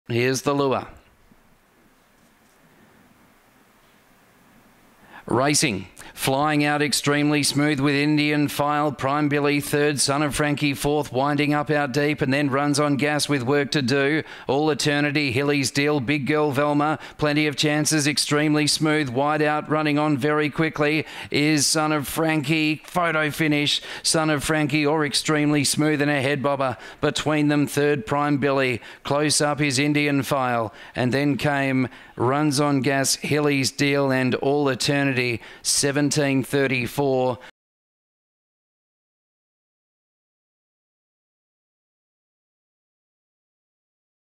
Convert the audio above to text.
Here's the lure. Racing. Flying out extremely smooth with Indian File. Prime Billy third, Son of Frankie fourth, winding up out deep and then runs on gas with Work to Do. All Eternity, Hilly's Deal, Big Girl Velma, Plenty of Chances, extremely smooth, wide out, running on very quickly is Son of Frankie. Photo finish, Son of Frankie or extremely smooth and a head bobber. Between them, third, Prime Billy. Close up is Indian File, and then came Runs on Gas, Hilly's Deal and All Eternity. 17.34